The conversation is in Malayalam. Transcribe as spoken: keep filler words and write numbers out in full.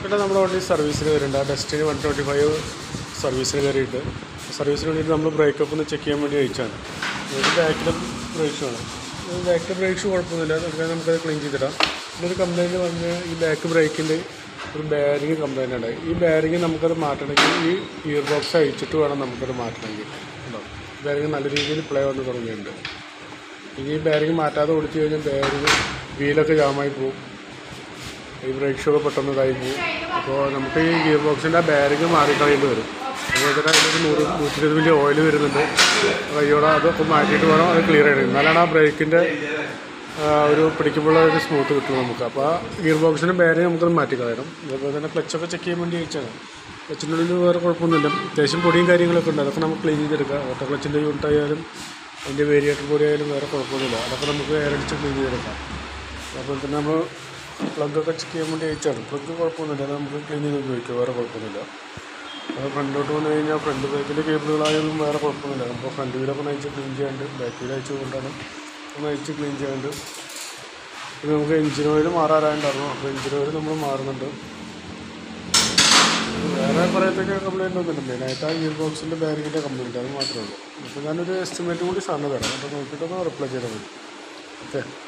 ചേട്ടാ നമ്മുടെ വണ്ടി സർവീസിന് വരുന്നുണ്ട്. ആ ഡെസ്റ്റിനി വൺ ട്വൻറ്റി ഫൈവ് സർവീസിന് കയറിയിട്ട് സർവീസിന് വേണ്ടിയിട്ട് നമ്മൾ ബ്രേക്കപ്പ് ഒന്ന് ചെക്ക് ചെയ്യാൻ വേണ്ടി അയച്ചാണ്. ഇത് ബാക്കിലും ബ്രേക്ക് ഷൂ ആണ്. ബാക്കിലെ ബ്രേക്ക് ഷൂ കുഴപ്പമൊന്നുമില്ല, നമുക്ക് നമുക്കത് ക്ലീൻ ചെയ്തിടാം. ഇന്നൊരു കംപ്ലയിൻറ്റ് പറഞ്ഞ് ഈ ബാക്ക് ബ്രേക്കിൻ്റെ ഒരു ബെയറിങ് കംപ്ലയിൻ്റ് ഉണ്ട്. ഈ ബെയറിങ് നമുക്കത് മാറ്റണമെങ്കിൽ ഈ ഇയർ ബോക്സ് അഴിച്ചിട്ട് വേണം നമുക്കത് മാറ്റണമെങ്കിൽ. ഉണ്ടോ, ബെയറിങ് നല്ല രീതിയിൽ പ്ലേ വന്ന് തുടങ്ങിയിട്ടുണ്ട്. ഇനി ഈ ബെയറിങ് മാറ്റാതെ ഓടിച്ചു കഴിഞ്ഞാൽ ബെയറിങ് വീലൊക്കെ ജാമായി പോകും, ഈ ബ്രേക്ക് ഷൂ ഒക്കെ പെട്ടെന്ന് ഇതായി പോകും. അപ്പോൾ നമുക്ക് ഈ ഗിയർ ബോക്സിൻ്റെ ആ ബെയറിങ് മാറിക്കളയേണ്ടി വരും. അതുപോലെ തന്നെ അതിലൊരു നൂറ് നൂറ്റി ഇരുപത് മില്ലി ഓയിൽ വരുന്നുണ്ട്. കയ്യോടെ അതൊക്കെ മാറ്റിയിട്ട് വേണം അത് ക്ലിയർ ചെയ്യണം. എന്നാലാണ് ആ ബ്രേക്കിൻ്റെ ഒരു പിടിക്കുമ്പോൾ ഒരു സ്മൂത്ത് കിട്ടും നമുക്ക്. അപ്പോൾ ആ ഗിയർ ബോക്സിൻ്റെ ബെയറിങ് നമുക്കത് മാറ്റിക്കളയണം. അതുപോലെ തന്നെ ക്ലച്ചൊക്കെ ചെക്ക് ചെയ്യാൻ വേണ്ടി അയച്ചാണ്. ക്ലച്ചിൻ്റെ ഉള്ളിൽ വേറെ കുഴപ്പമൊന്നുമില്ല, അത്യാവശ്യം പൊടിയും കാര്യങ്ങളൊക്കെ ഉണ്ട്. അതൊക്കെ നമുക്ക് ക്ലീൻ ചെയ്തെടുക്കാം. ഓട്ടോ ക്ലച്ചിൻ്റെ യൂണിറ്റ് ആയാലും അതിൻ്റെ വേരിയേറ്റർ പൊടി ആയാലും വേറെ കുഴപ്പമൊന്നുമില്ല, അതൊക്കെ നമുക്ക് എയറടിച്ച് ക്ലീൻ ചെയ്തെടുക്കാം. അതുപോലെ തന്നെ നമ്മൾ പ്ലഗൊക്കെ ചെക്ക് ചെയ്യാൻ വേണ്ടി അയച്ചാണ്. പ്ലഗ് കുഴപ്പമൊന്നുമില്ല, അത് നമുക്ക് ക്ലീൻ ചെയ്ത് ഉപയോഗിക്കാം, വേറെ കുഴപ്പമൊന്നുമില്ല. അത് ഫ്രണ്ടിലോട്ട് വന്നു കഴിഞ്ഞാൽ ഫ്രണ്ട് ബ്രേക്കിൻ്റെ കേബിളുകളായാലും വേറെ കുഴപ്പമൊന്നുമില്ല. നമുക്ക് ഫ്രണ്ട് വീലൊക്കെ നയിച്ച് ക്ലീൻ ചെയ്യാണ്ട്, ബാക്ക് വീൽ അയച്ചു കൊണ്ടാണ് നയിച്ച് ക്ലീൻ ചെയ്യാണ്ട്. പിന്നെ നമുക്ക് എഞ്ചിൻ ഓയിൽ മാറാറായിട്ടുണ്ടായിരുന്നു. അപ്പോൾ എഞ്ചിൻ ഓയിൽ നമ്മൾ മാറുന്നുണ്ട്. വേറെ പറയത്തൊക്കെ കംപ്ലയിൻ്റ് ഒന്നുമില്ല. മെയിനായിട്ട് ആ ഗിയർ ബോക്സിൻ്റെ ബാരിങ്ങിൻ്റെ കംപ്ലയിൻറ്റ്, അത് മാത്രമേ ഉള്ളൂ. അപ്പോൾ ഞാനൊരു എസ്റ്റിമേറ്റ് കൂടി സാറിന് തരാം, അപ്പോൾ നോക്കിയിട്ടൊന്ന് റിപ്ലൈ ചെയ്താൽ മതി. ഓക്കെ.